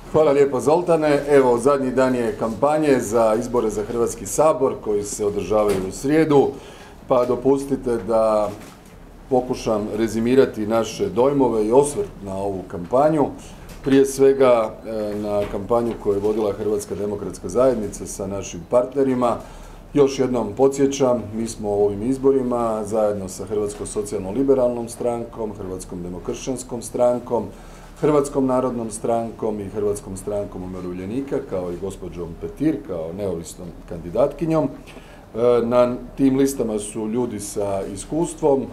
Hvala lijepo Zoltane. Evo, zadnji dan je kampanje za izbore za Hrvatski sabor koji se održavaju u srijedu, pa dopustite da pokušam rezimirati naše dojmove i osvrt na ovu kampanju. Prije svega na kampanju koju je vodila Hrvatska demokratska zajednica sa našim partnerima. Još jednom podsjećam, mi smo u ovim izborima zajedno sa Hrvatskom socijalno-liberalnom strankom, Hrvatskom demokršćanskom strankom, Hrvatskom narodnom strankom i Hrvatskom strankom umirovljenika, kao i gospođom Petir, kao neovisnom kandidatkinjom. Na tim listama su ljudi sa iskustvom.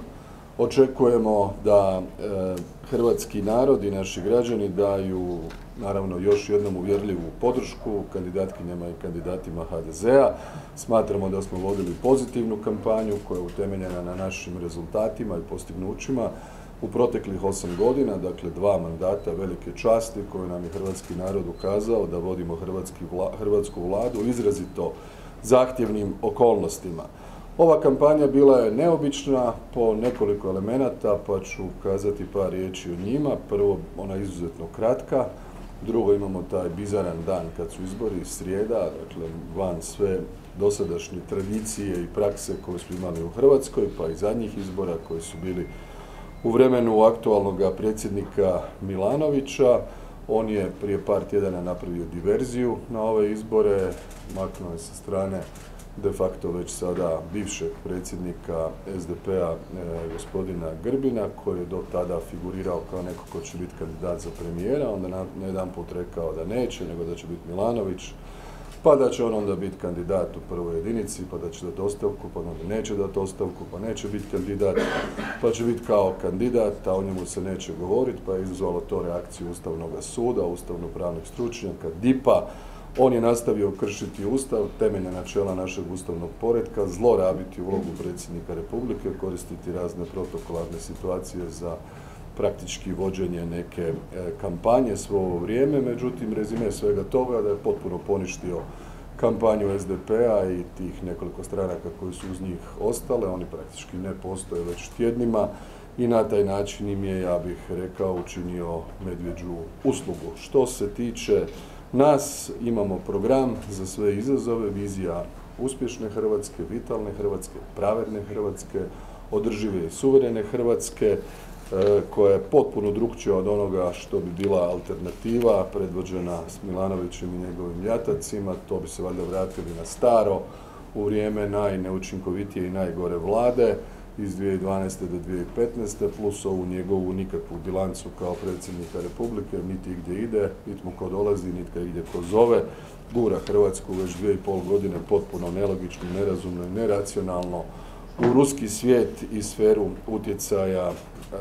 Očekujemo da hrvatski narod i naši građani daju, naravno, još jednom uvjerljivu podršku kandidatkinjama i kandidatima HDZ-a. Smatramo da smo vodili pozitivnu kampanju koja je utemeljena na našim rezultatima i postignućima u proteklih 8 godina, dakle 2 mandata velike časti koju nam je hrvatski narod ukazao da vodimo hrvatsku vladu u izrazito zahtjevnim okolnostima. Ova kampanja bila je neobična po nekoliko elemenata, pa ću kazati par riječi o njima. Prvo, ona je izuzetno kratka. Drugo, imamo taj bizaran dan kad su izbori, srijeda, dakle van sve dosadašnje tradicije i prakse koje smo imali u Hrvatskoj, pa i zadnjih izbora koji su bili u vremenu aktualnog predsjednika Milanovića. On je prije par tjedana napravio diverziju na ove izbore, maknuo je sa strane de facto već sada bivšeg predsjednika SDP-a gospodina Grbina, koji je do tada figurirao kao neko ko će biti kandidat za premijera, onda na jedan put rekao da neće, nego da će biti Milanović, pa da će on onda biti kandidat u prvoj jedinici, pa da će dati ostavku, pa onda neće dati ostavku, pa neće biti kandidat, pa će biti kao kandidat, a o njemu se neće govoriti, pa je izazvalo to reakciju Ustavnog suda, ustavno-pravnih stručnjaka, DIP-a. On je nastavio kršiti Ustav, temeljna načela našeg ustavnog poretka, zlorabiti ulogu predsjednika Republike, koristiti razne protokolarne situacije za praktički vođenje neke kampanje svo ovo vrijeme. Međutim, rezime svega toga da je potpuno poništio kampanju SDP-a i tih nekoliko stranaka koji su uz njih ostale. Oni praktički ne postoje već tjednima i na taj način im je, ja bih rekao, učinio medvjeđu uslugu. Što se tiče nas, imamo program za sve izazove, vizija uspješne Hrvatske, vitalne Hrvatske, pravedne Hrvatske, održive i suverene Hrvatske, koja je potpuno drukčija od onoga što bi bila alternativa predvođena s Milanovićem i njegovim jatacima. To bi se valjda vratili na staro u vrijeme najneučinkovitije i najgore vlade iz 2012. do 2015. plus ovu njegovu nikakvu bilancu kao predsjednika Republike, niti gdje ide, niti mu ko dolazi, niti gdje ko zove. Gura Hrvatsku već 2,5 godine potpuno nelogično, nerazumno i neracionalno u ruski svijet i sferu utjecaja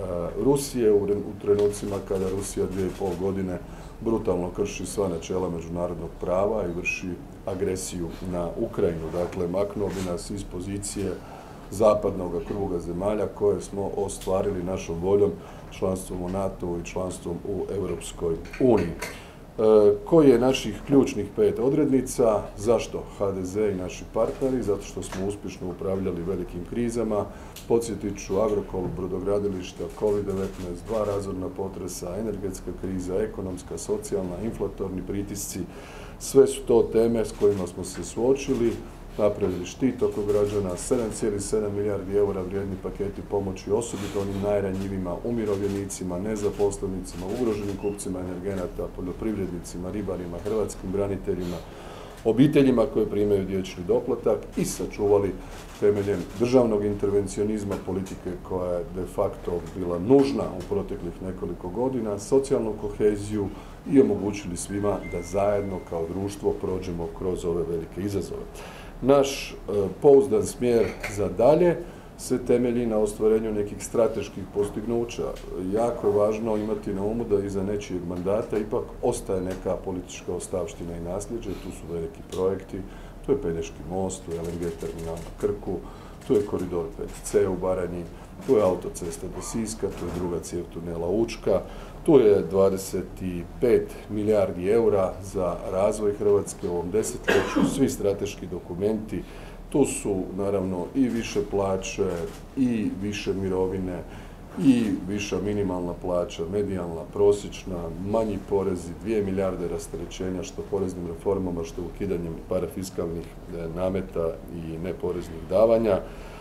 Rusije u trenucima kada Rusija 2,5 godine brutalno krši sva načela međunarodnog prava i vrši agresiju na Ukrajinu. Dakle, maknuo bi nas iz pozicije zapadnog kruga zemalja koje smo ostvarili našom voljom, članstvom u NATO-u i članstvom u Europskoj uniji. Koji je naših ključnih 5 odrednica? Zašto HDZ i naši partneri? Zato što smo uspješno upravljali velikim krizama. Podsjetit ću Agrokol, brodogradilišta, COVID-19, 2 razorna potresa, energetska kriza, ekonomska, socijalna, inflatorni pritisci. Sve su to teme s kojima smo se suočili, napravili štit oko građana, 7,7 milijardi eura vrijedni paketi pomoći osobito onim najranjivima, umirovljenicima, nezaposlenicima, ugroženim kupcima energenata, poljoprivrednicima, ribarima, hrvatskim braniteljima, obiteljima koje primaju dječji doplatak i sačuvali temeljem državnog intervencionizma politike koja je de facto bila nužna u proteklih nekoliko godina, socijalnu koheziju i omogućili svima da zajedno kao društvo prođemo kroz ove velike izazove. Naš pouzdan smjer za dalje se temelji na ostvarenju nekih strateških postignuća. Jako je važno imati na umu da iza nečijeg mandata ipak ostaje neka politička ostavština i nasljeđe. Tu su veliki projekti, tu je Pelješki most, tu je LNG terminal na Krku, tu je koridor 5C u Baranji, tu je autocesta do Siska, tu je druga cijev tunela Učka, tu je 25 milijardi eura za razvoj Hrvatske u ovom desetljeću, svi strateški dokumenti. Tu su naravno i više plaće, i više mirovine, i viša minimalna plaća, medijalna, prosječna, manji porezi, 2 milijarde rasterećenja što poreznim reformama, što ukidanjem parafiskalnih nameta i neporeznih davanja.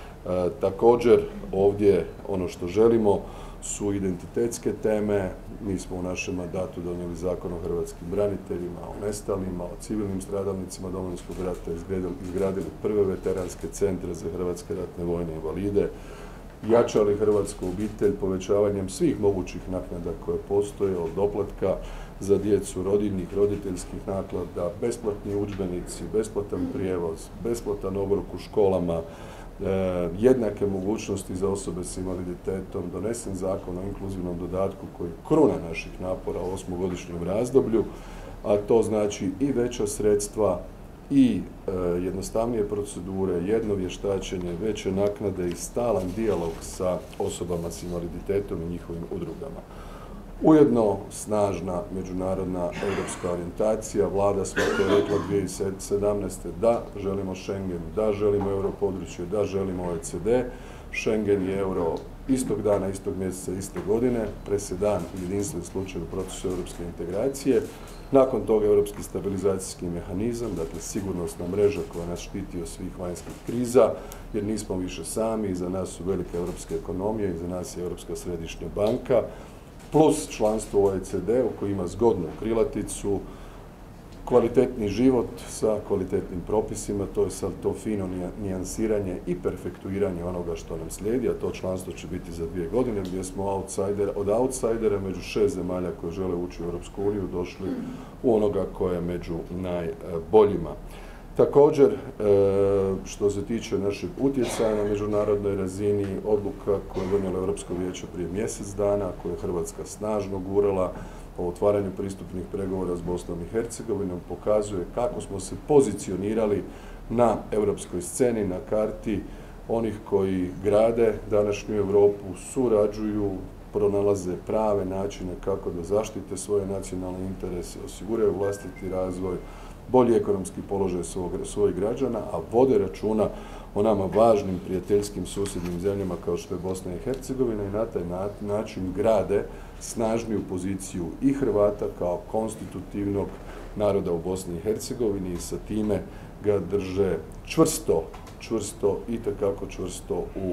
Također ovdje ono što želimo su identitetske teme. Mi smo u našem mandatu donijeli Zakon o hrvatskim braniteljima, o nestalima, o civilnim stradalnicima Domovinskog rata, izgradili prve veteranske centre za hrvatske ratne vojne invalide, jačali hrvatsku obitelj povećavanjem svih mogućih naknada koje postoje, od doplatka za djecu, rodiljnih, roditeljskih naknada, besplatni udžbenici, besplatan prijevoz, besplatan obrok u školama, jednake mogućnosti za osobe s invaliditetom, donesen zakon o inkluzivnom dodatku koji je kruna naših napora u 8-godišnjem razdoblju, a to znači i veća sredstva i jednostavnije procedure, jedno vještačenje, veće naknade i stalan dijalog sa osobama s invaliditetom i njihovim udrugama. Ujedno snažna međunarodna europska orijentacija. Vlada smo to rekla 2017. da želimo Schengen, da želimo europodručje, da želimo OECD. Schengen i euro istog dana, istog mjeseca, iste godine, presedan i jedinstven slučaj u procesu europske integracije. Nakon toga europski stabilizacijski mehanizam, dakle sigurnosna mreža koja nas štiti od svih vanjskih kriza, jer nismo više sami, iza nas su velike europske ekonomije, iza nas je Europska središnja banka, plus članstvo u OECD-u koji ima zgodnu krilaticu, kvalitetni život sa kvalitetnim propisima, to je sad to fino nijansiranje i perfektuiranje onoga što nam slijedi, a to članstvo će biti za 2 godine, gdje smo od outsidera među 6 zemalja koje žele ući u Europsku uniju došli u onoga koje je među najboljima. Također, što se tiče našeg utjecaja na međunarodnoj razini, odluka koju je donijelo Europsko vijeće prije mjesec dana, koju je Hrvatska snažno gurala o otvaranju pristupnih pregovora s Bosnom i Hercegovinom, pokazuje kako smo se pozicionirali na europskoj sceni, na karti onih koji grade današnju Europu, surađuju, pronalaze prave načine kako da zaštite svoje nacionalne interese, osiguraju vlastiti razvoj, bolji ekonomski položaj svojih građana, a vode računa o nama važnim prijateljskim susjednim zemljama kao što je Bosna i Hercegovina i na taj način grade snažniju poziciju i Hrvata kao konstitutivnog naroda u Bosni i Hercegovini i sa time ga drže čvrsto i itekako čvrsto u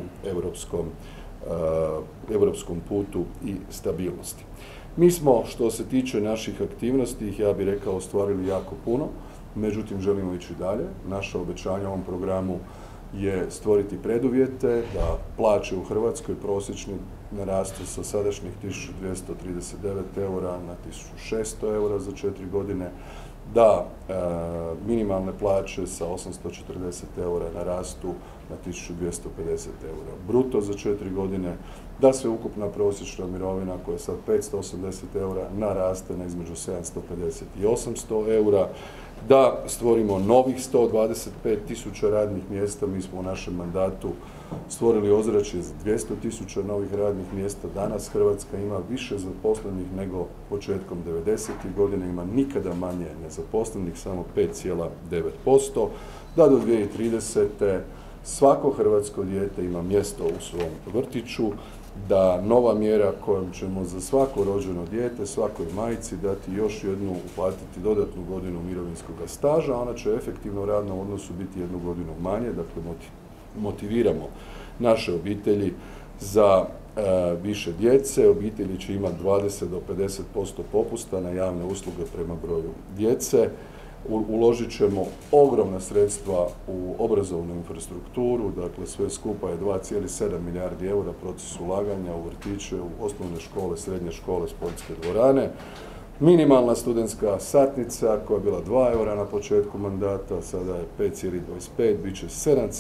europskom putu i stabilnosti. Mi smo, što se tiče naših aktivnosti, ja bih rekao, ostvarili jako puno, međutim želimo ići dalje. Naše obećanje u ovom programu je stvoriti preduvjete da plaće u Hrvatskoj prosječni narastu sa sadašnjih 1239 eura na 1600 eura za 4 godine, da minimalne plaće sa 840 eura narastu na 1250 eura bruto za 4 godine, da se ukupna prosječna mirovina koja je sad 580 eura naraste na između 750 i 800 eura, da stvorimo novih 125.000 radnih mjesta. Mi smo u našem mandatu stvorili ozračje za 200.000 novih radnih mjesta. Danas Hrvatska ima više zaposlenih nego početkom 90. godine, ima nikada manje nezaposlenih, samo 5,9%, da do 2030. svako hrvatsko dijete ima mjesto u svom vrtiću, da nova mjera kojom ćemo za svako rođeno dijete, svakoj majci dati još jednu, uplatiti dodatnu godinu mirovinskog staža, ona će efektivno u radnom odnosu biti 1 godinu manje, dakle motiviramo naše obitelji za više djece. Obitelji će imati 20 do 50% popusta na javne usluge prema broju djece. Uložit ćemo ogromna sredstva u obrazovnu infrastrukturu, dakle sve skupa je 2,7 milijardi eura proces ulaganja u vrtiće, u osnovne škole, srednje škole, sportske dvorane. Minimalna studentska satnica koja je bila 2 eura na početku mandata, sada je 5,25, bit će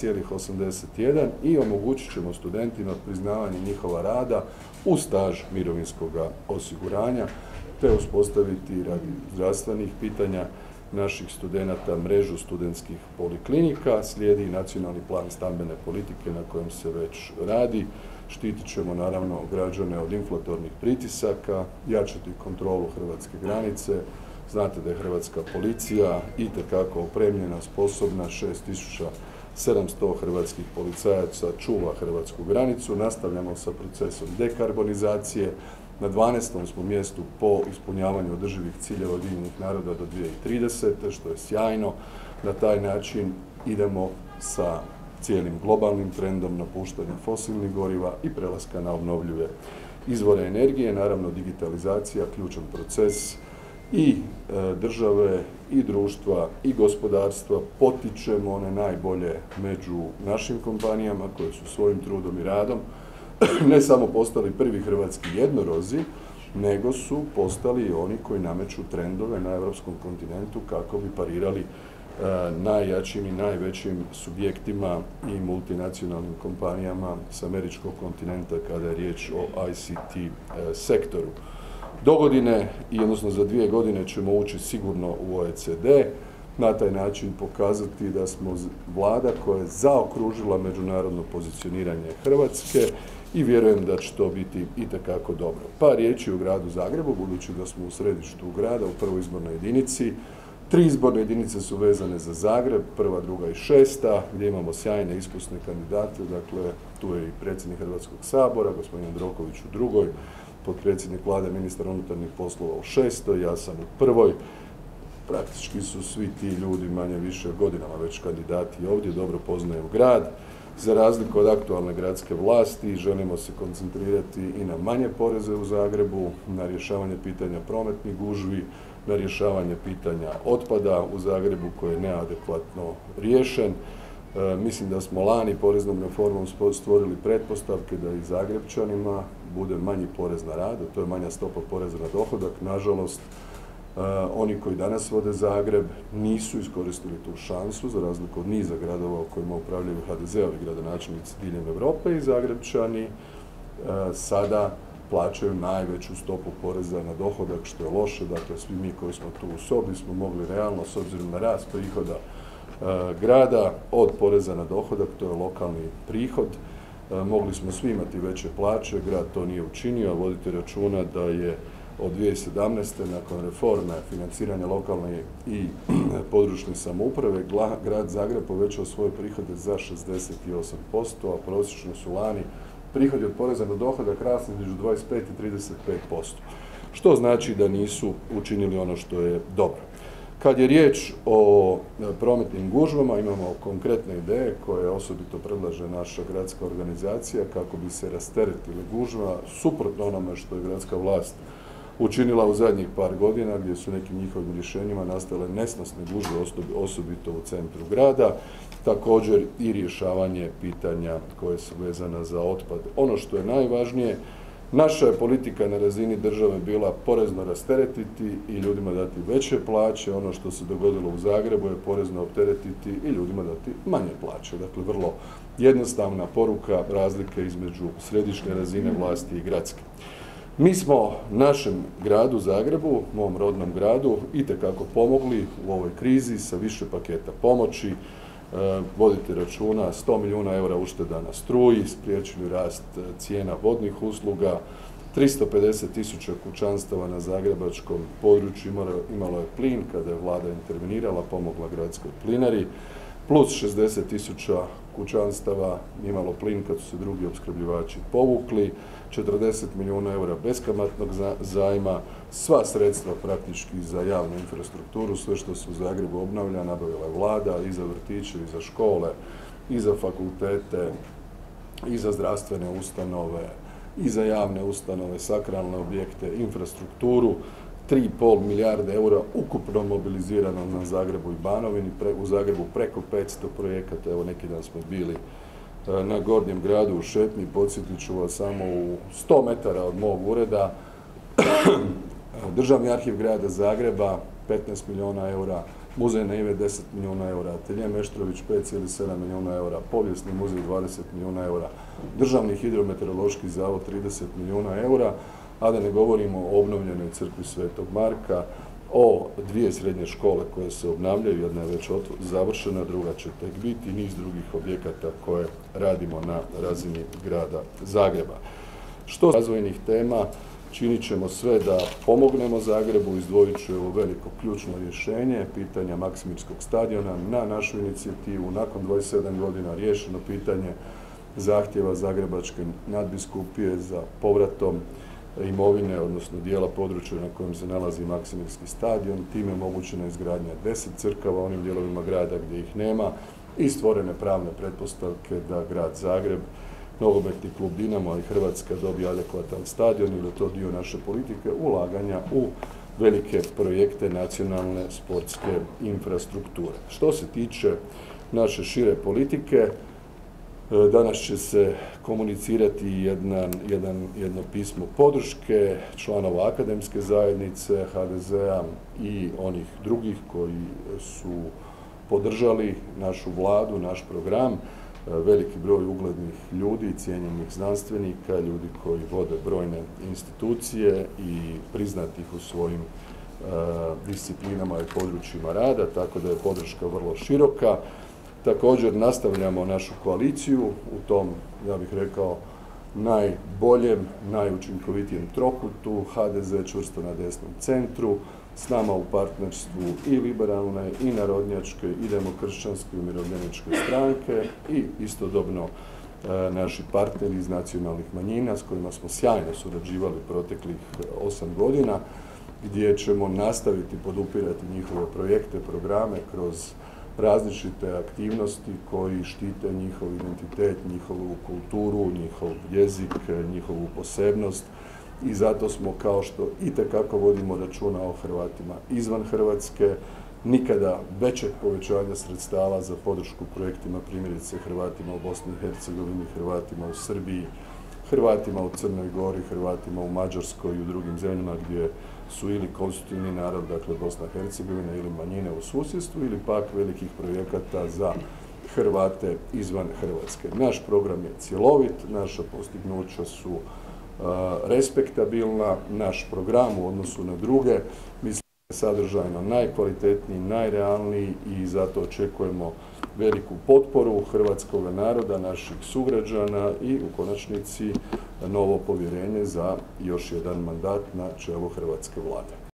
7,81 i omogućit ćemo studentima priznavanje njihova rada u staž mirovinskog osiguranja, te uspostaviti radi zdravstvenih pitanja naših studenata mrežu studentskih poliklinika. Slijedi nacionalni plan stambene politike na kojem se već radi. Štitit ćemo naravno građane od inflatornih pritisaka, jačati kontrolu hrvatske granice. Znate da je hrvatska policija itekako opremljena, sposobna, 6.000 700 hrvatskih policajaca čuva hrvatsku granicu. Nastavljamo sa procesom dekarbonizacije. Na 12. smo mjestu po ispunjavanju održivih ciljeva Ujedinjenih naroda do 2030. što je sjajno. Na taj način idemo sa cijelim globalnim trendom napuštanja fosilnih goriva i prelaska na obnovljive izvore energije. Naravno, digitalizacija, ključan proces i države, i društva, i gospodarstva. Potičemo one najbolje među našim kompanijama koje su svojim trudom i radom ne samo postali prvi hrvatski jednorozi, nego su postali i oni koji nameću trendove na europskom kontinentu kako bi parirali najjačim i najvećim subjektima i multinacionalnim kompanijama s američkog kontinenta kada je riječ o ICT sektoru. Dogodine, odnosno za 2 godine ćemo ući sigurno u OECD, na taj način pokazati da smo vlada koja je zaokružila međunarodno pozicioniranje Hrvatske i vjerujem da će to biti itekako dobro. Par riječi o gradu Zagrebu, budući da smo u središtu grada, u prvoj izbornoj jedinici. 3 izborne jedinice su vezane za Zagreb, 1., 2. i 6. gdje imamo sjajne iskusne kandidate, dakle tu je i predsjednik Hrvatskog sabora, gospodin Jandroković u 2., potpredsjednik vlade, ministar unutarnjih poslova u 6., ja sam u 1. Praktički su svi ti ljudi manje više godinama već kandidati ovdje, dobro poznaju grad. Za razliku od aktualne gradske vlasti želimo se koncentrirati i na manje poreze u Zagrebu, na rješavanje pitanja prometnih gužvi, na rješavanje pitanja otpada u Zagrebu koji je neadekvatno riješen. Mislim da smo lani poreznom reformom stvorili pretpostavke da i Zagrepčanima bude manji porez na rad, a to je manja stopa poreza na dohodak. Nažalost, oni koji danas vode Zagreb nisu iskoristili tu šansu, za razliku od niza gradova u kojima upravljaju HDZ-ovi gradonačelnici diljem Europe, i Zagrepčani sada plaćaju najveću stopu poreza na dohodak, što je loše. Dakle, svi mi koji smo tu u sobi smo mogli realno, s obzirom na rast prihoda grada od poreza na dohodak, to je lokalni prihod, mogli smo svi imati veće plaće, grad to nije učinio, a vodite računa da je od 2017. nakon reforme financiranja lokalne i područne samouprave grad Zagreb povećao svoje prihode za 68%, a prosječno su lani prihodi od poreza na dohodak rasli između 25 i 35%, što znači da nisu učinili ono što je dobro. Kad je riječ o prometnim gužvama, imamo konkretne ideje koje osobito predlaže naša gradska organizacija kako bi se rasteretile gužva, suprotno onome što je gradska vlast učinila u zadnjih par godina, gdje su nekim njihovim rješenjima nastale nesnosne gužve, osobito u centru grada. Također i rješavanje pitanja koje su vezana za otpad. Ono što je najvažnije, naša je politika na razini države bila porezno rasteretiti i ljudima dati veće plaće. Ono što se dogodilo u Zagrebu je porezno opteretiti i ljudima dati manje plaće. Dakle, vrlo jednostavna poruka razlike između središnje razine vlasti i gradske. Mi smo našem gradu Zagrebu, mom rodnom gradu, itekako pomogli u ovoj krizi sa više paketa pomoći. Vodite računa, 100 milijuna eura ušteda na struji, spriječili rast cijena vodnih usluga, 350.000 kućanstava na zagrebačkom području imalo je plin kada je vlada intervenirala, pomogla gradskoj plinari, plus 60.000 kućanstava imalo plin kad su se drugi opskrbljivači povukli, 40 milijuna eura beskamatnog zajma, sva sredstva praktički za javnu infrastrukturu, sve što se u Zagrebu obnavlja, nabavila je vlada i za vrtiće, i za škole, i za fakultete, i za zdravstvene ustanove, i za javne ustanove, sakralne objekte, infrastrukturu. 3,5 milijarde eura ukupno mobilizirano na Zagrebu i Banovini, u Zagrebu preko 500 projekata. Evo, neki dan smo bili na Gornjem gradu u šetnji, podsjetit ću vas samo u 100 metara od mog ureda, Državni arhiv grada Zagreba 15 milijuna eura, muzej Neve 10 milijuna eura, atelje Meštrović 5,7 milijuna eura, povijesni muzej 20 milijuna eura, Državni hidrometeorološki zavod 30 milijuna eura, a da ne govorimo o obnovljenoj crkvi Svetog Marka, o 2 srednje škole koje se obnavljaju, jedna je već završena, druga će tek biti, niz drugih objekata koje radimo na razini grada Zagreba. Što razvojnih tema, Činit ćemo sve da pomognemo Zagrebu, izdvojit ću ovo veliko ključno rješenje, pitanja Maksimirskog stadiona na našu inicijativu. Nakon 27 godina riješeno pitanje zahtjeva Zagrebačke nadbiskupije za povratom imovine, odnosno dijela područja na kojem se nalazi Maksimirski stadion. Time je omogućena izgradnja 10 crkava u onim dijelovima grada gdje ih nema i stvorene pravne pretpostavke da grad Zagreb, nogometni klub Dinamo i Hrvatska dobije adekvatan stadion i da to dio naše politike ulaganja u velike projekte nacionalne sportske infrastrukture. Što se tiče naše šire politike, danas će se komunicirati jedno pismo podrške članova akademske zajednice HDZ-a i onih drugih koji su podržali našu vladu, naš program. Veliki broj uglednih ljudi, cijenjenih znanstvenika, ljudi koji vode brojne institucije i priznatih u svojim disciplinama i područjima rada, tako da je podrška vrlo široka. Također nastavljamo našu koaliciju u tom, ja bih rekao, najboljem, najučinkovitijem trokutu, HDZ čvrsto na desnom centru, s nama u partnerstvu i liberalne, i narodnjačke, i demokršćanske, i umirovljeničke stranke i istodobno naši partneri iz nacionalnih manjina s kojima smo sjajno surađivali proteklih 8 godina, gdje ćemo nastaviti podupirati njihove projekte, programe kroz različite aktivnosti koji štite njihov identitet, njihovu kulturu, njihov jezik, njihovu posebnost. I zato smo, kao što itekako vodimo računa o Hrvatima izvan Hrvatske, nikada većeg povećanja sredstava za podršku projektima, primjerice Hrvatima u Bosni i Hercegovini, Hrvatima u Srbiji, Hrvatima u Crnoj Gori, Hrvatima u Mađarskoj i u drugim zemljama gdje su ili konstitutivni narod, dakle Bosna i Hercegovina, ili manjine u susjedstvu, ili pak velikih projekata za Hrvate izvan Hrvatske. Naš program je cjelovit, naša postignuća su respektabilna, naš program u odnosu na druge, mislim da je sadržajno najkvalitetniji, najrealniji i zato očekujemo veliku potporu hrvatskog naroda, naših sugrađana i u konačnici novo povjerenje za još jedan mandat na čelu hrvatske vlade.